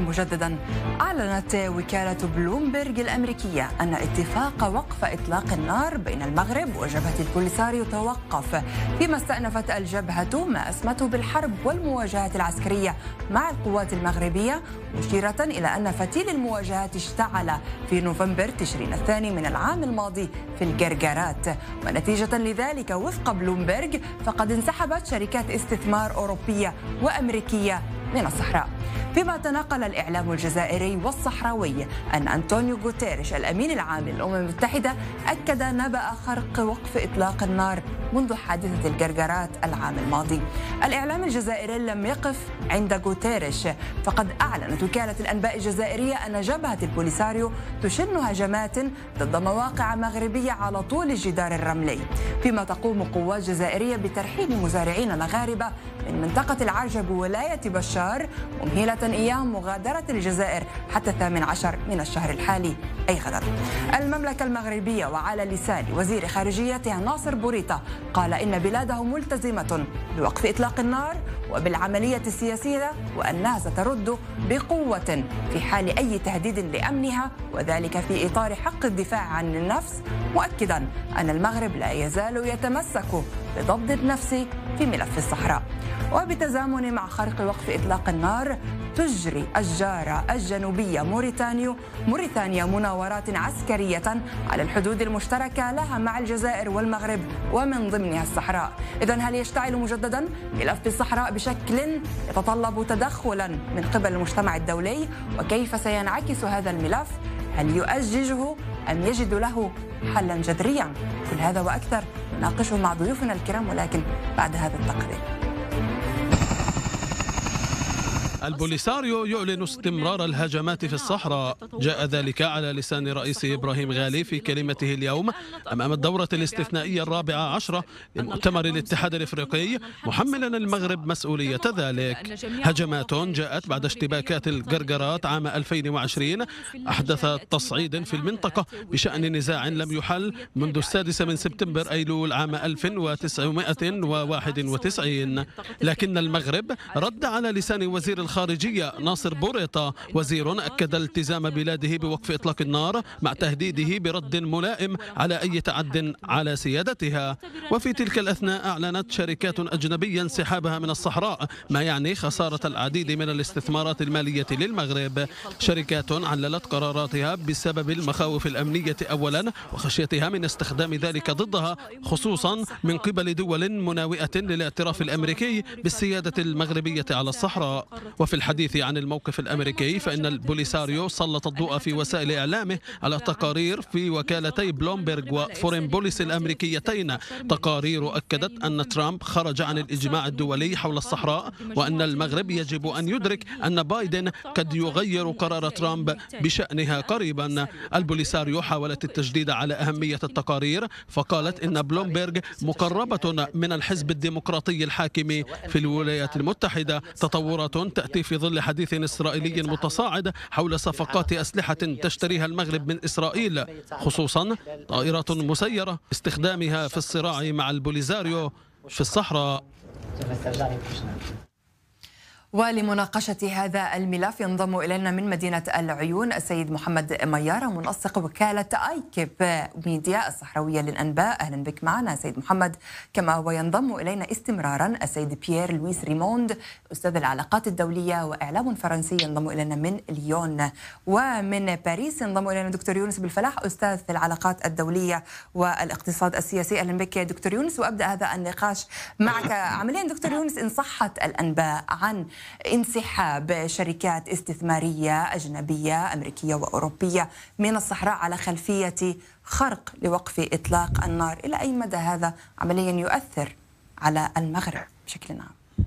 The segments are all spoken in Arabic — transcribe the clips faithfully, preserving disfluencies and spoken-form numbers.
مجددا. أعلنت وكالة بلومبرج الأمريكية أن اتفاق وقف إطلاق النار بين المغرب وجبهة البوليساريو توقف، فيما استأنفت الجبهة ما أسمته بالحرب والمواجهة العسكرية مع القوات المغربية، مشيرة إلى أن فتيل المواجهة اشتعل في نوفمبر تشرين الثاني من العام الماضي في الجرجرات. ونتيجة لذلك وفق بلومبرج فقد انسحبت شركات استثمار أوروبية وأمريكية من الصحراء. فيما تناقل الإعلام الجزائري والصحراوي أن أنطونيو غوتيريش الأمين العام للأمم المتحدة أكد نبأ خرق وقف إطلاق النار منذ حادثة الجرجرات العام الماضي. الإعلام الجزائري لم يقف عند غوتيريش، فقد أعلنت وكالة الأنباء الجزائرية أن جبهة البوليساريو تشن هجمات ضد مواقع مغربية على طول الجدار الرملي، فيما تقوم قوات جزائرية بترحيل مزارعين مغاربة من منطقة العرجب ولاية بشار، ممهلة إياهم مغادرة الجزائر حتى الثامن عشر من الشهر الحالي أي غدا. المملكة المغربية وعلى لسان وزير خارجيتها ناصر بوريطة قال إن بلاده ملتزمة بوقف إطلاق النار وبالعملية السياسية، وأنها سترد بقوة في حال أي تهديد لأمنها، وذلك في إطار حق الدفاع عن النفس، مؤكدا أن المغرب لا يزال يتمسك بضبط النفس في ملف الصحراء. وبتزامن مع خرق وقف إطلاق النار تجري الجارة الجنوبية موريتانيا موريتانيا مناورات عسكرية على الحدود المشتركة لها مع الجزائر والمغرب ومن ضمنها الصحراء. إذن هل يشتعل مجددا ملف الصحراء بشكل يتطلب تدخلا من قبل المجتمع الدولي؟ وكيف سينعكس هذا الملف؟ هل يؤججه أم يجد له حلا جذريا؟ كل هذا وأكثر نناقشه مع ضيوفنا الكرام، ولكن بعد هذا التقرير. البوليساريو يعلن استمرار الهجمات في الصحراء. جاء ذلك على لسان رئيس إبراهيم غالي في كلمته اليوم أمام الدورة الاستثنائية الرابعة عشرة لمؤتمر الاتحاد الإفريقي، محملا المغرب مسؤولية ذلك. هجمات جاءت بعد اشتباكات الجرجرات عام ألفين وعشرين أحدث تصعيد في المنطقة بشأن نزاع لم يحل منذ السادس من سبتمبر أيلول عام ألف وتسعمائة وواحد وتسعين، لكن المغرب رد على لسان وزير الخارجية ناصر بوريطة. وزير أكد التزام بلاده بوقف إطلاق النار مع تهديده برد ملائم على أي تعد على سيادتها. وفي تلك الأثناء أعلنت شركات أجنبية انسحابها من الصحراء، ما يعني خسارة العديد من الاستثمارات المالية للمغرب. شركات عللت قراراتها بسبب المخاوف الأمنية أولا، وخشيتها من استخدام ذلك ضدها، خصوصا من قبل دول مناوئة للاعتراف الأمريكي بالسيادة المغربية على الصحراء. وفي الحديث عن الموقف الأمريكي، فإن البوليساريو سلط الضوء في وسائل إعلامه على تقارير في وكالتي بلومبرج وفورين بوليس الأمريكيتين. تقارير أكدت أن ترامب خرج عن الإجماع الدولي حول الصحراء، وأن المغرب يجب أن يدرك أن بايدن قد يغير قرار ترامب بشأنها قريبا. البوليساريو حاولت التجديد على أهمية التقارير، فقالت إن بلومبرج مقربة من الحزب الديمقراطي الحاكم في الولايات المتحدة. تطورات تأتي في ظل حديث إسرائيلي متصاعد حول صفقات أسلحة تشتريها المغرب من إسرائيل، خصوصا طائرات مسيرة استخدامها في الصراع مع البوليساريو في الصحراء. ولمناقشة هذا الملف ينضم إلينا من مدينة العيون السيد محمد ميارة، منسق وكالة آيكيب ميديا الصحراوية للأنباء. أهلا بك معنا سيد محمد. كما وينضم إلينا استمرارا السيد بيير لويس ريموند، أستاذ العلاقات الدولية وإعلام فرنسي، ينضم إلينا من ليون. ومن باريس ينضم إلينا دكتور يونس بالفلاح، أستاذ في العلاقات الدولية والاقتصاد السياسي. أهلا بك دكتور يونس. وأبدأ هذا النقاش معك عمليا دكتور يونس، إن صحت الأنباء عن انسحاب شركات استثمارية أجنبية أمريكية وأوروبية من الصحراء على خلفية خرق لوقف إطلاق النار، إلى أي مدى هذا عمليا يؤثر على المغرب بشكل عام؟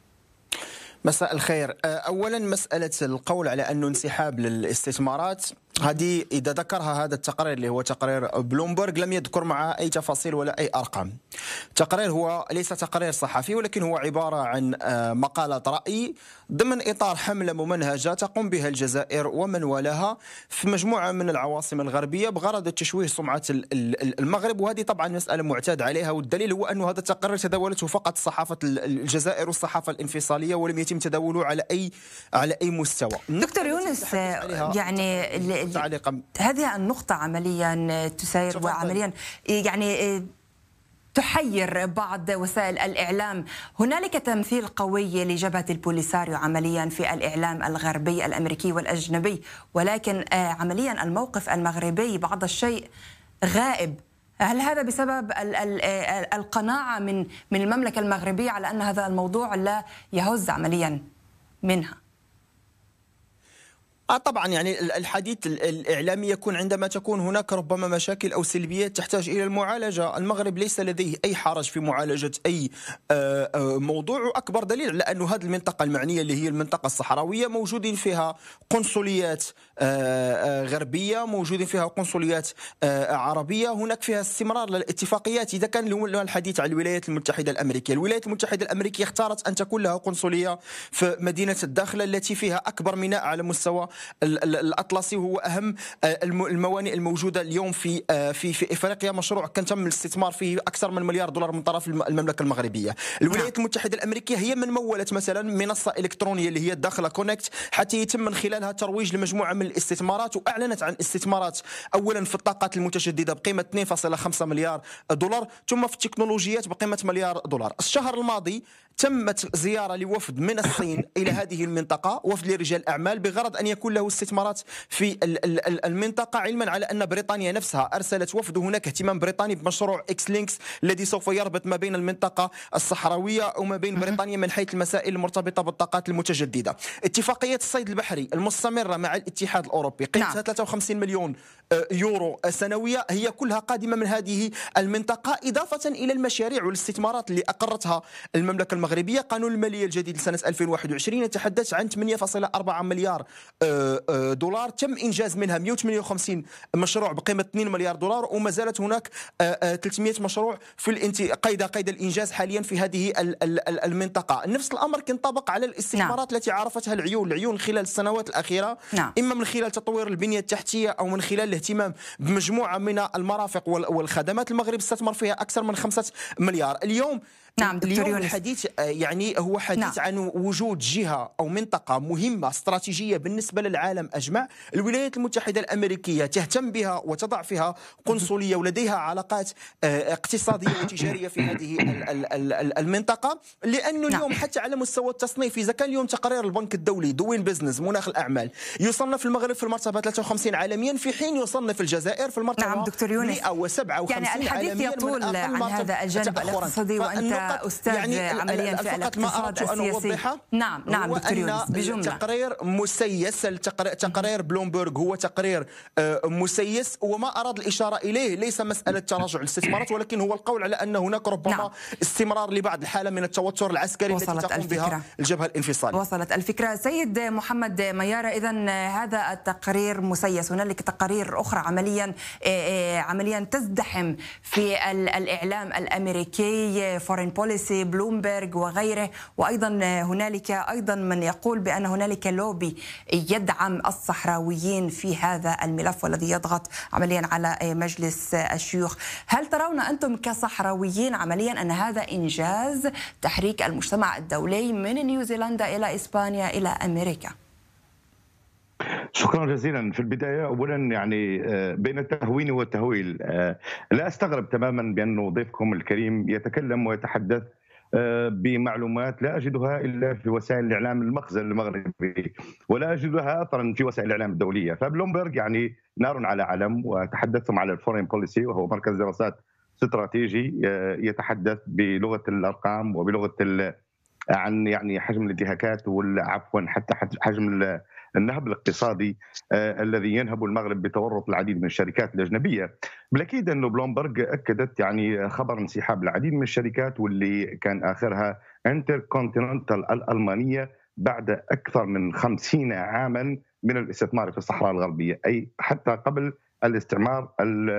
مساء الخير. أولا مسألة القول على أنه انسحاب للاستثمارات هذه إذا ذكرها هذا التقرير اللي هو تقرير بلومبرغ لم يذكر معها أي تفاصيل ولا أي أرقام. تقرير هو ليس تقرير صحفي، ولكن هو عبارة عن مقالة رأي ضمن إطار حملة ممنهجة تقوم بها الجزائر ومن والاها في مجموعة من العواصم الغربية بغرض تشويه سمعة المغرب، وهذه طبعا مسألة معتاد عليها، والدليل هو أن هذا التقرير تداولته فقط صحافة الجزائر والصحافة الانفصالية ولم يتم تداوله على أي على أي مستوى. دكتور يونس، يعني هذه النقطة عمليا تسير وعمليا يعني تحير بعض وسائل الإعلام. هنالك تمثيل قوي لجبهة البوليساريو عمليا في الإعلام الغربي الأمريكي والأجنبي، ولكن عمليا الموقف المغربي بعض الشيء غائب. هل هذا بسبب القناعة من من المملكة المغربية على أن هذا الموضوع لا يهز عمليا منها؟ آه طبعا يعني الحديث الإعلامي يكون عندما تكون هناك ربما مشاكل أو سلبيات تحتاج إلى المعالجة. المغرب ليس لديه أي حرج في معالجة أي موضوع، وأكبر دليل على أن هذه المنطقة المعنية اللي هي المنطقة الصحراوية موجودين فيها قنصليات غربية، موجودين فيها قنصليات عربية، هناك فيها استمرار للاتفاقيات. إذا كان الحديث عن الولايات المتحدة الأمريكية، الولايات المتحدة الأمريكية اختارت أن تكون لها قنصلية في مدينة الداخلة التي فيها أكبر ميناء على مستوى الأطلسي، وهو أهم الموانئ الموجودة اليوم في في في إفريقيا. مشروع كان تم الاستثمار فيه أكثر من مليار دولار من طرف المملكة المغربية. الولايات المتحدة الأمريكية هي من مولت مثلا منصة إلكترونية اللي هي الداخلة كونكت، حتى يتم من خلالها ترويج لمجموعة من الاستثمارات، وأعلنت عن استثمارات أولا في الطاقات المتجددة بقيمة اثنين فاصلة خمسة مليار دولار، ثم في التكنولوجيات بقيمة مليار دولار. الشهر الماضي تمت زيارة لوفد من الصين إلى هذه المنطقة، وفد لرجال أعمال بغرض أن يكون له استثمارات في المنطقة، علما على أن بريطانيا نفسها أرسلت وفد، وهناك اهتمام بريطاني بمشروع إكس لينكس الذي سوف يربط ما بين المنطقة الصحراوية وما بين بريطانيا من حيث المسائل المرتبطة بالطاقات المتجددة. اتفاقية الصيد البحري المستمرة مع الاتحاد الأوروبي قيمتها نعم. ثلاثة وخمسين مليون يورو سنوية، هي كلها قادمة من هذه المنطقة، إضافة إلى المشاريع والاستثمارات اللي أقرتها المملكة المغربية. قانون المالية الجديد لسنة ألفين وواحد وعشرين يتحدث عن ثمانية فاصلة أربعة مليار دولار، تم إنجاز منها مئة وثمانية وخمسين مشروع بقيمة اثنين مليار دولار، وما زالت هناك ثلاثمئة مشروع في الانت... قيد قيد الإنجاز حاليا في هذه المنطقة. نفس الأمر ينطبق على الاستثمارات نعم. التي عرفتها العيون العيون خلال السنوات الأخيرة نعم. إما من خلال تطوير البنية التحتية أو من خلال الاهتمام بمجموعة من المرافق والخدمات. المغرب استثمر فيها أكثر من خمسة مليار. اليوم نعم اليوم الحديث يعني هو حديث نعم. عن وجود جهة أو منطقة مهمة استراتيجية بالنسبة للعالم أجمع. الولايات المتحدة الأمريكية تهتم بها وتضع فيها قنصلية ولديها علاقات اقتصادية وتجارية في هذه المنطقة، لأنه اليوم نعم. حتى على مستوى التصنيف، إذا كان اليوم تقرير البنك الدولي دوين بزنس مناخ الأعمال يصنف المغرب في المرتبة ثلاثة وخمسين عالميا، في حين يصنف الجزائر في المرتبة نعم دكتور يونس. مئة وسبعة وخمسين يعني الحديث يطول عن هذا الجانب الاقتصادي، وأنت أستاذ يعني عمليا في الاقتصاد السياسي. نعم نعم دكتور يونس بجملة. تقرير مسيس، تقرير بلومبرغ هو تقرير مسيس، وما أراد الإشارة إليه ليس مسألة تراجع الاستثمارات، ولكن هو القول على أن هناك ربما نعم. استمرار لبعض الحالة من التوتر العسكري التي تقوم بها الجبهة الانفصالية. وصلت الفكرة. سيد محمد ميارة، إذن هذا التقرير مسيس، هنالك تقارير أخرى عمليا عمليا تزدحم في الإعلام الأمريكي، فورين بوليسي، بلومبرغ وغيره، وأيضا هنالك أيضا من يقول بأن هنالك لوبي يدعم الصحراويين في هذا الملف والذي يضغط عمليا على مجلس الشيوخ. هل ترون أنتم كصحراويين عمليا أن هذا إنجاز تحريك المجتمع الدولي من نيوزيلندا إلى إسبانيا إلى أمريكا؟ شكرا جزيلا. في البداية أولا يعني بين التهوين والتهويل، لا أستغرب تماما بأن ضيفكم الكريم يتكلم ويتحدث بمعلومات لا أجدها إلا في وسائل الإعلام المخزن المغربي، ولا أجدها أثرا في وسائل الإعلام الدولية. فبلومبرغ يعني نار على علم، وتحدثتم على الفورين بوليسي وهو مركز دراسات استراتيجي يتحدث بلغة الأرقام وبلغة عن يعني حجم الانتهاكات والعفوا حتى حجم النهب الاقتصادي آه الذي ينهب المغرب بتورط العديد من الشركات الأجنبية. بالأكيد أنه بلومبرغ أكدت يعني خبر انسحاب العديد من الشركات، واللي كان آخرها انتر كونتيننتال الألمانية بعد أكثر من خمسين عاما من الاستثمار في الصحراء الغربية، أي حتى قبل الاستعمار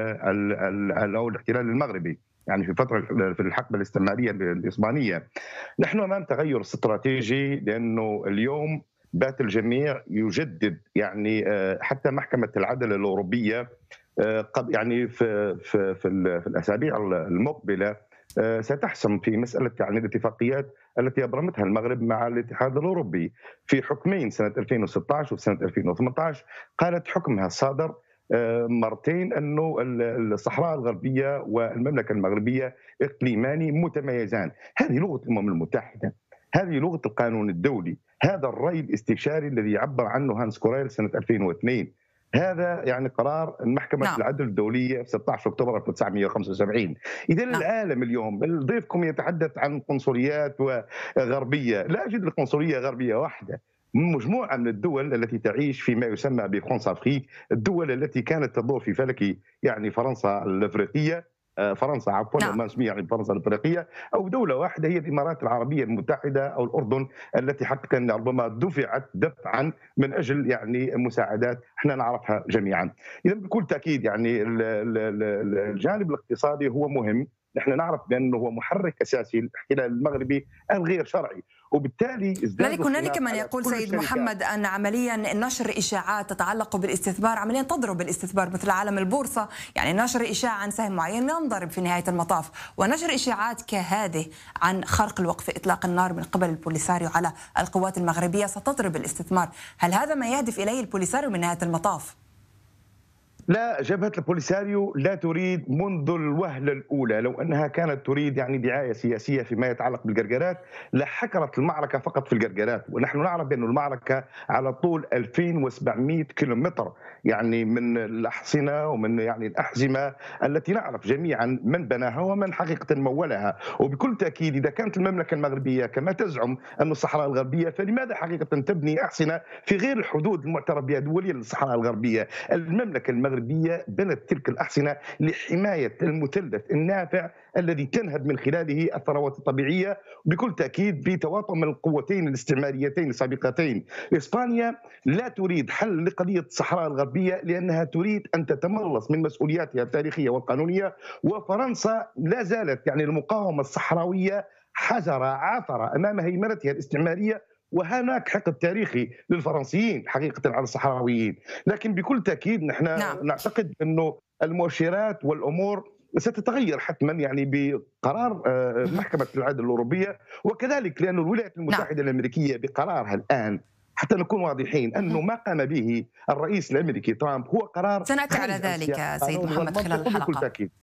أو الاحتلال المغربي، يعني في فترة في الحقبة الاستعمارية الإسبانية. نحن أمام تغير استراتيجي، لأنه اليوم بات الجميع يجدد، يعني حتى محكمة العدل الأوروبية يعني في في في الأسابيع المقبلة ستحسم في مسألة يعني الاتفاقيات التي أبرمتها المغرب مع الاتحاد الأوروبي في حكمين سنة ألفين وستة عشر وسنة ألفين وثمانية عشر. قالت حكمها الصادر مرتين أنه الصحراء الغربية والمملكة المغربية إقليمان متميزان. هذه لغة الأمم المتحدة، هذه لغة القانون الدولي، هذا الرأي الاستشاري الذي عبر عنه هانس كوريل سنة ألفين واثنين، هذا يعني قرار محكمة نعم. العدل الدولية في ستة عشر أكتوبر ألف وتسعمئة وخمسة وسبعين. إذا نعم. العالم اليوم، ضيفكم يتحدث عن قنصليات وغربية، لا أجد القنصلية غربية واحدة، مجموعة من الدول التي تعيش فيما يسمى بفرنسا أفريك، الدول التي كانت تدور في فلك يعني فرنسا الأفريقية، فرنسا عفوا نعم. ما اسمها يعني فرنسا الافريقيه، او دوله واحده هي الامارات العربيه المتحده او الاردن، التي حقيقه ربما دفعت دفعا من اجل يعني مساعدات احنا نعرفها جميعا. اذا بكل تاكيد يعني الجانب الاقتصادي هو مهم، نحن نعرف بانه هو محرك اساسي للاحتلال المغربي الغير شرعي، وبالتالي لذلك هنالك من يقول سيد محمد ان عمليا نشر اشاعات تتعلق بالاستثمار عمليا تضرب الاستثمار مثل عالم البورصه، يعني نشر اشاعه عن سهم معين ينضرب في نهايه المطاف، ونشر اشاعات كهذه عن خرق الوقف اطلاق النار من قبل البوليساريو على القوات المغربيه ستضرب الاستثمار، هل هذا ما يهدف اليه البوليساريو من نهايه المطاف؟ لا، جبهة البوليساريو لا تريد منذ الوهلة الأولى، لو أنها كانت تريد يعني دعاية سياسية فيما يتعلق بالجرجرات لحكرت المعركة فقط في الجرجرات، ونحن نعرف بأن المعركة على طول ألفين وسبعمئة كيلومتر، يعني من الأحصنة ومن يعني الأحزمة التي نعرف جميعا من بناها ومن حقيقة مولها. وبكل تأكيد إذا كانت المملكة المغربية كما تزعم أن الصحراء الغربية، فلماذا حقيقة تبني أحصنة في غير الحدود المعترف بها دوليا للصحراء الغربية؟ المملكة المغربية بنت تلك الأحصنة لحماية المثلث النافع الذي تنهب من خلاله الثروات الطبيعية، بكل تأكيد بتواطؤ من القوتين الاستعماريتين السابقتين. إسبانيا لا تريد حل لقضية الصحراء الغربية لأنها تريد أن تتملص من مسؤولياتها التاريخية والقانونية، وفرنسا لا زالت يعني المقاومة الصحراوية حجر عثر أمام هيمنتها الاستعمارية، وهناك حقد تاريخي للفرنسيين حقيقة على الصحراويين. لكن بكل تأكيد نحن نعم. نعتقد أنه المؤشرات والأمور ستتغير حتما يعني بقرار محكمة العدل الأوروبية، وكذلك لأن الولايات المتحدة نعم. الأمريكية بقرارها الآن، حتى نكون واضحين أنه ما قام به الرئيس الأمريكي ترامب هو قرار سنأتي على ذلك سيد محمد خلال الحلقة.